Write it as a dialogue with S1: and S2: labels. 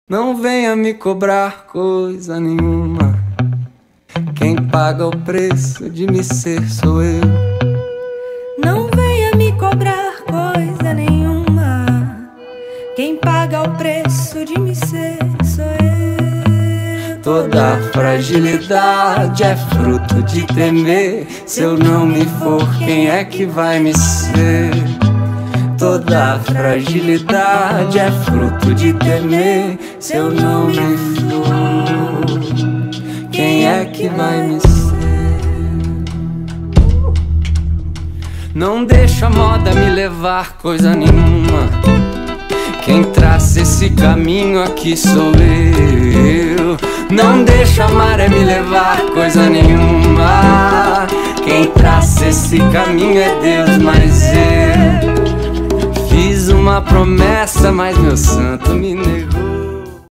S1: Não venha me cobrar coisa nenhuma. Quem paga o preço de me ser sou eu.
S2: Não venha me cobrar coisa nenhuma. Quem paga o preço de me ser sou eu.
S1: Toda fragilidade é fruto de temer. Se eu não me for, quem é que vai me ser? Toda fragilidade é fruto de temer. Se eu não me for, quem é que vai me ser? Não deixa a moda me levar coisa nenhuma. Quem traça esse caminho aqui sou eu. Não deixa a maré me levar coisa nenhuma. Quem traça esse caminho é Deus, mas eu fiz uma promessa, mas meu santo me negou.